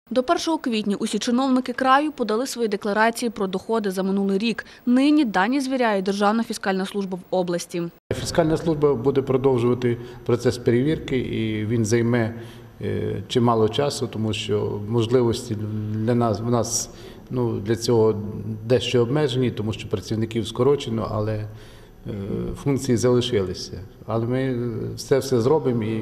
До 1 квітня усі чиновники краю подали свої декларації про доходи за минулий рік. Нині дані звіряє Державна фіскальна служба в області. Фіскальна служба буде продовжувати процес перевірки, і він займе чимало часу, тому що можливості в нас для цього дещо обмежені, тому що працівників скорочено, але функції залишилися. Але ми все зробимо і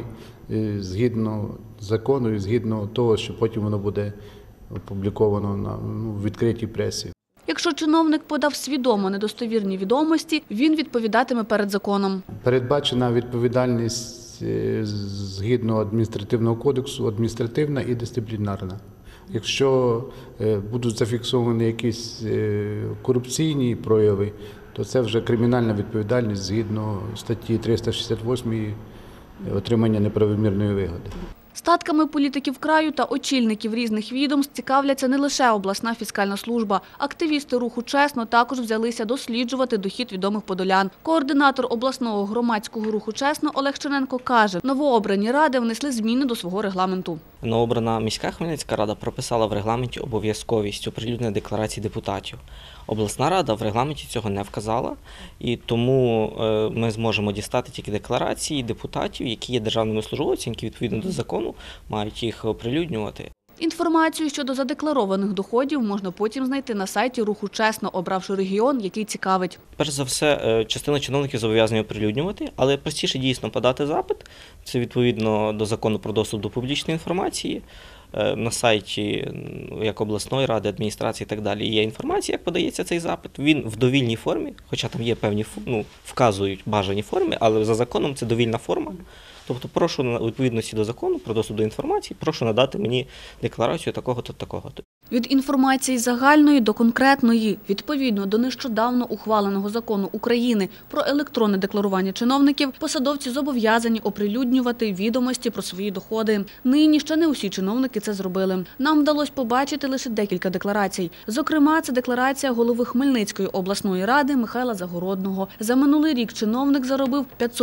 згідно закону, і згідно того, що потім воно буде опубліковано на відкритій пресі. Якщо чиновник подав свідомо недостовірні відомості, він відповідатиме перед законом. Передбачена відповідальність згідно адміністративного кодексу, адміністративна і дисциплінарна. Якщо будуть зафіксовані якісь корупційні прояви, то це вже кримінальна відповідальність згідно статті 368 отримання неправомірної вигоди. Статками політиків краю та очільників різних відомств цікавляться не лише обласна фіскальна служба. Активісти руху «Чесно» також взялися досліджувати дохід відомих подолян. Координатор обласного громадського руху «Чесно» Олег Черненко каже, новообрані ради внесли зміни до свого регламенту. Новообрана міська Хмельницька рада прописала в регламенті обов'язковість оприлюднення декларацій депутатів. Обласна рада в регламенті цього не вказала, і тому ми зможемо дістати тільки декларації депутатів, які є державними службовцями, які відповідно до закону мають їх оприлюднювати. Інформацію щодо задекларованих доходів можна потім знайти на сайті руху «Чесно», обравши регіон, який цікавить. Перш за все, частина чиновників зобов'язані оприлюднювати, але простіше дійсно подати запит. Це відповідно до закону про доступ до публічної інформації. На сайті як обласної ради, адміністрації і так далі є інформація, як подається цей запит. Він в довільній формі, хоча там є певні, вказують бажані форми, але за законом це довільна форма. Тобто прошу у відповідності до закону про доступ до інформації, прошу надати мені декларацію такого-то, такого-то. Від інформації загальної до конкретної, відповідно до нещодавно ухваленого закону України про електронне декларування чиновників, посадовці зобов'язані оприлюднювати відомості про свої доходи. Нині ще не усі чиновники це зробили. Нам вдалося побачити лише декілька декларацій. Зокрема, це декларація голови Хмельницької обласної ради Михайла Загородного. За минулий рік чиновник заробив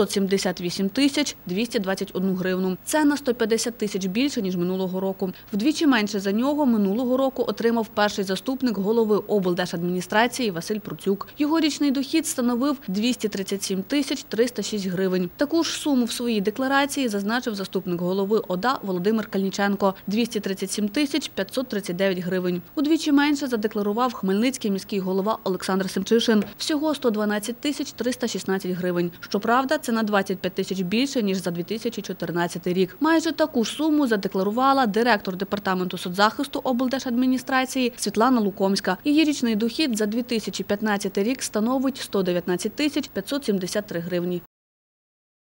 578 тисяч 221 гривну. Це на 150 тисяч більше, ніж минулого року. Вдвічі менше за нього минулого року отримав перший заступник голови облдержадміністрації Василь Процюк. Його річний дохід становив 237 тисяч 306 гривень. Таку ж суму в своїй декларації зазначив заступник голови ОДА Володимир Кальниченко – 237 тисяч 539 гривень. Удвічі менше задекларував хмельницький міський голова Олександр Семчишин – всього 112 тисяч 316 гривень. Щоправда, це на 25 тисяч більше, ніж за 2014 рік. Майже таку ж суму задекларувала директор департаменту соцзахисту облдержадміністрації Світлана Лукомська. Її річний дохід за 2015 рік становить 119 тисяч 573 гривні.